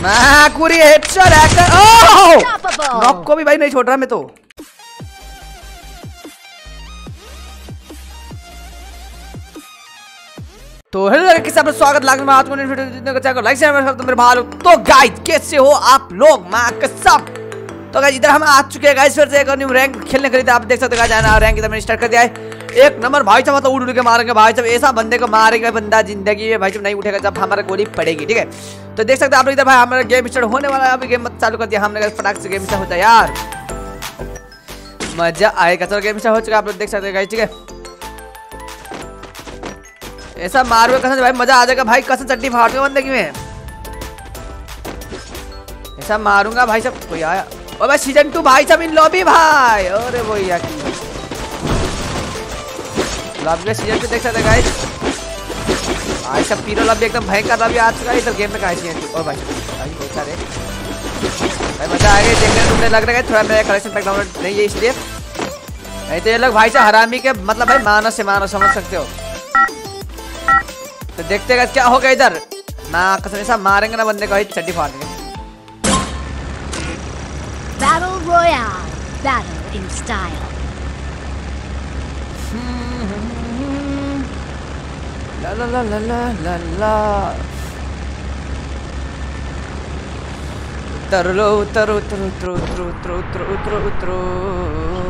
मैकुरी headshot hacker. Oh knock को भी भाई नहीं छोड़ रहा मैं तो हेलो किस आप स्वागत लागत में आज को वीडियो लाइक शेयर तो मेरे भाई तो गाइस कैसे हो आप लोग मां कसम। तो गाइस इधर हम आ चुके हैं गाइस फिर से एक न्यू रैंक खेलने के लिए। आप देख सकते हो गाइस रैंक इधर मैंने स्टार्ट कर दिया है। एक नंबर भाई साहब मतलब उड़ के मारेंगे भाई साहब। ऐसा बंदे को मारेगा बंदा जिंदगी में भाई साहब नहीं उठेगा जब हमारा गोली पड़ेगी। ठीक है तो देख सकते हैं आप लोग इधर भाई हमारा गेम स्टार्ट होने वाला है। अभी गेम चालू कर दिया हमने फटाक से। गेम स्टार्ट होता है यार मजा आएगा। चलो गेम स्टार्ट हो चुका आप लोग देख सकते हैं गाइस। ठीक है ऐसा मारोगे कसम भाई मजा आ जाएगा भाई। कसम चट्टी फाड़ के बंदे की में ऐसा मारूंगा भाई साहब। कोई आया और भाई सीजन 2 भाई साहब इन लॉबी भाई। अरे वो यार लॉबी सीजन 2 देख सकते गाइस। भाई साहब पीरो लॉबी एकदम भयंकर लॉबी आ चुका है इधर गेम में। कहां सीजन 2 और भाई बहुत सारे भाई मजा आ गया देखने में। लग रहा है थोड़ा मेरा कलेक्शन पैक डाउनलोड नहीं है इसलिए। नहीं तो ये लोग भाई साहब हरामी के मतलब भाई मानो से मानो समझ सकते हो। तो देखते हैं क्या होगा इधर ना। कसम ऐसा मारेंगे ना बंदे को चड्डी फाड़ देंगे। Battle Royale, battle in style. La la la la la la la. उतरो उतरो उतरो उतरो उतरो उतरो उतरो उतरो उतरो।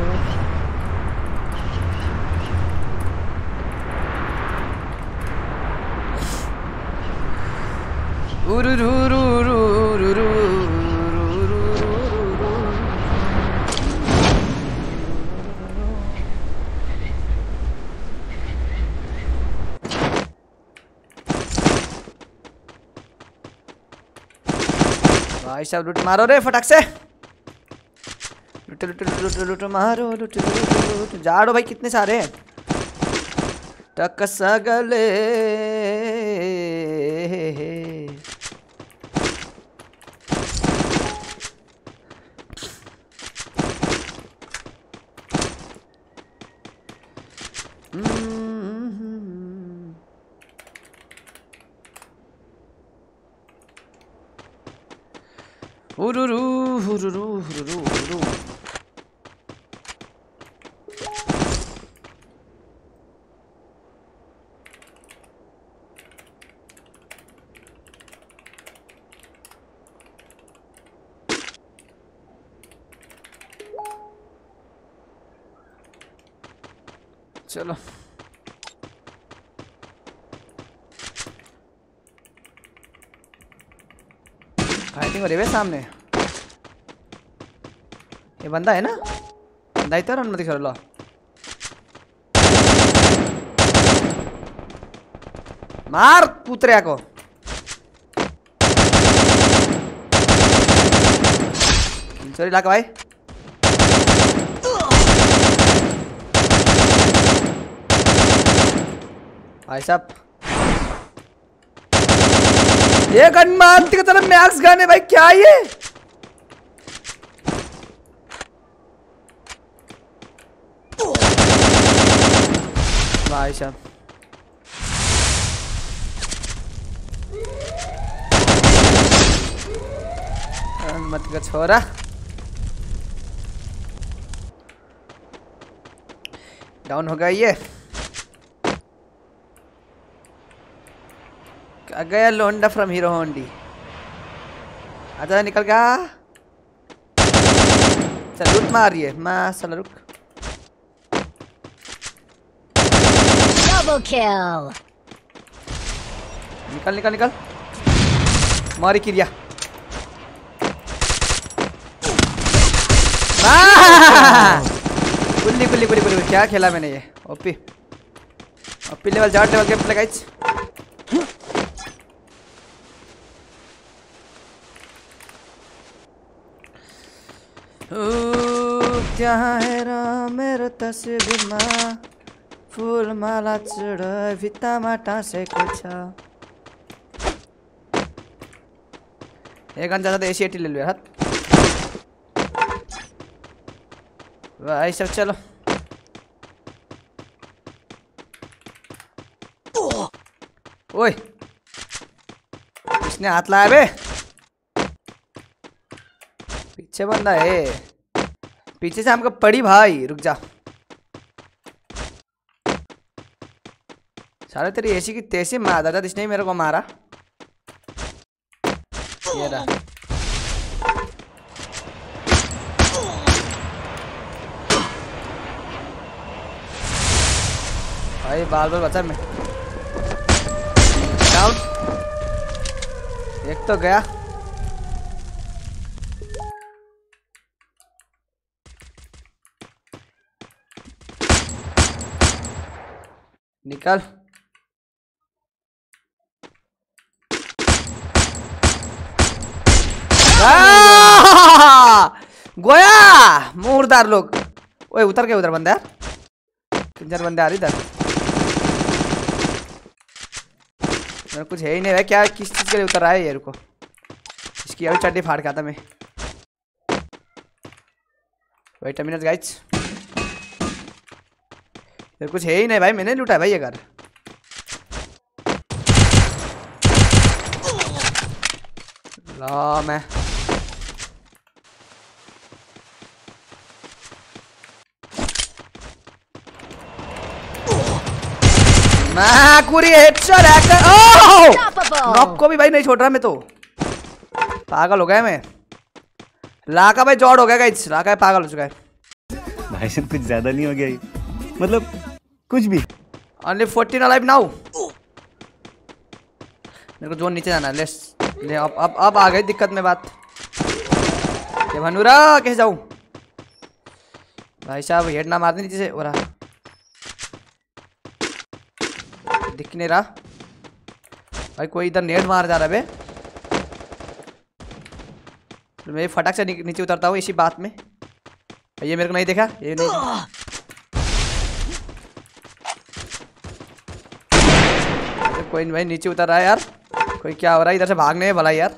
भाई साहब लूट मारो रे फटाक से। लूट लूट लूट लूट मारो लूट लूट जाड़ो भाई कितने सारे हैं। टक सगले हुरुरु हुरुरु हुरुरु हुरुरु। चलो फाइटिंग हो रही है सामने। ये बंदा है ना बंदा ही तो अनुमति कर लो। मार पुतरिया को। सॉरी लाका भाई। भाई साहब ये गन मारती की तरफ मैक्स गन है भाई। क्या ये भाई साहब मत का छोरा। डाउन हो गया ये। गया लोंडा फ्रॉम हीरो होंडी। आजा निकल गया। चल लूट मार रही है मां साला रुक। Double kill. निकल निकल निकल मारी किरिया। कुल्ली कुल्ली कुल्ली कुल्ली क्या खेला मैंने ये। OP OP level Jat level के प्ले गाइस। क्या है राम मेरा तस्वीर माँ फूल माला चढ़ भित्ता माटा से कुछ एक गन ज्यादा देसी एटी ले लो हाथ भाई सब। चलो ओए इसने हाथ लाया बे। पीछे बंदा है, पीछे से हमको पड़ी भाई। रुक जा सारे, तेरी ऐसी की तैसी मार था, इसने ही मेरे को मारा। ये रहा भाई, बाल बाल बचा मैं। डाउन, एक तो गया। निकल। गोया मुर्दार लोग। ओए उतर के, उधर बंदा यार, किधर बंदे आ रही इधर। मेरा कुछ है ही नहीं भाई, क्या किस चीज के लिए उतर रहा है ये। रुको, इसकी अभी चड्डी फाड़ के आता मैं। वेट अ मिनट गाइस, कुछ है ही नहीं भाई, मैंने लूटा है भाई ये घर। ला मैं पूरी हेडशॉट हैकर। ओह नॉक को भी भाई नहीं छोड़ रहा मैं तो, पागल हो गया मैं। लाका भाई जॉड हो गया गाइस, लाका पागल हो चुका है भाई। सब कुछ ज्यादा नहीं हो गया ये, मतलब कुछ भी। Only 14 alive now। मेरे को जोन नीचे जाना है। लेट्स ले, अब आ गई दिक्कत में बात। ये भनूरा कैसे जाऊं भाई साहब, हेड ना मार दे नीचे से। हो रहा दिख नहीं रहा भाई, कोई इधर नेट मार जा रहा है बे। मैं फटाक से नीचे उतरता हूँ इसी बात में। ये मेरे को नहीं देखा, ये नहीं। कोई भाई नीचे उतर रहा है यार, कोई क्या हो रहा है इधर से भागने है भला यार।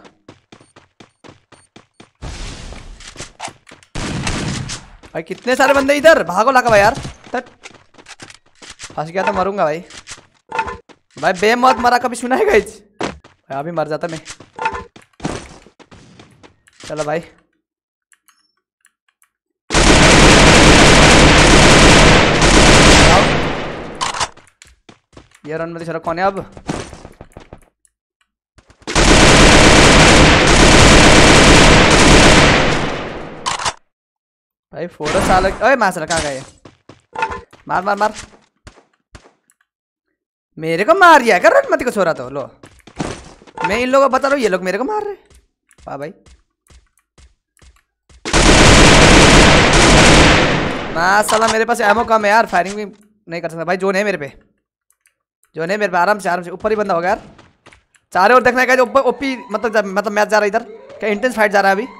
भाई कितने सारे बंदे इधर, भागो लाका भाई यार। फंस गया तो मरूंगा भाई। भाई बेमौत मरा कभी सुना है गाइस? भाई अभी मर जाता मैं। चलो भाई ये रन में चलो, कौन है अब? भाई फोटो साल। ओए मार साला, कहाँ गए? मार मार मार, मेरे को मार दिया कर रन मत को छोरा तो। लो मैं इन लोगों को बता रहा हूँ, ये लोग मेरे को मार रहे। वाह भाई माशाल्लाह, मेरे पास एमो कम है यार, फायरिंग भी नहीं कर सकता भाई। जोन है मेरे पे, जोन है मेरे पे। आराम से ऊपर ही बंदा होगा यार। चारों ओर देखना का जो ओपी मतलब मैच जा रहा है इधर, क्या इंटेंस फाइट जा रहा है अभी।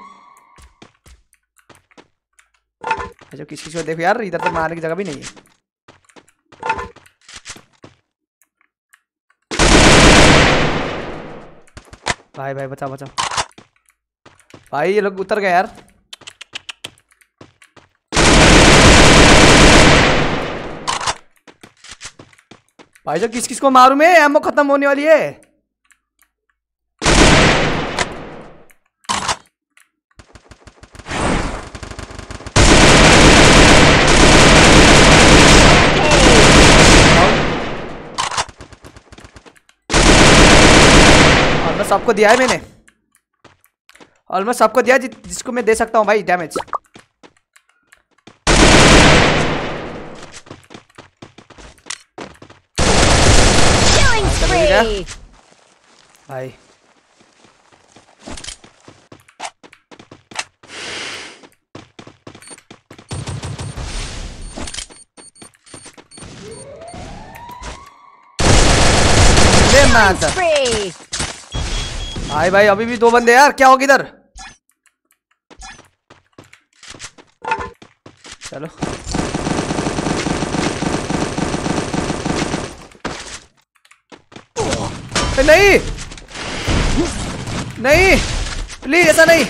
जो किसी को देखो यार, इधर तो मारने की जगह भी नहीं है। भाई भाई बचाओ बचाओ भाई, ये लोग उतर गए यार। भाई जो किस किस को मारूं मैं, एमो खत्म होने वाली है। ऑलमोस्ट सबको दिया है मैंने, ऑलमोस्ट सबको दिया जिसको मैं दे सकता हूँ भाई डैमेज। भाई भाई भाई अभी भी दो बंदे यार, क्या होगा इधर? चलो नहीं नहीं प्लीज ऐसा नहीं।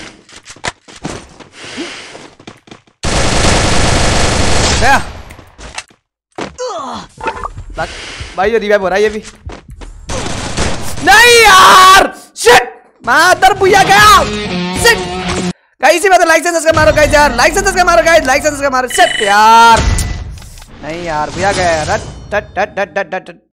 गया भाई, ये रिवाइव हो रहा है ये भी। नहीं यार शिट, मादर भुया गया। शिट गाइस इसी बात लाइक से सब्सक्राइब मारो गाइस यार, लाइक से सब्सक्राइब मारो गाइस, लाइक से सब्सक्राइब मारो। शिट यार, नहीं यार भैया गया।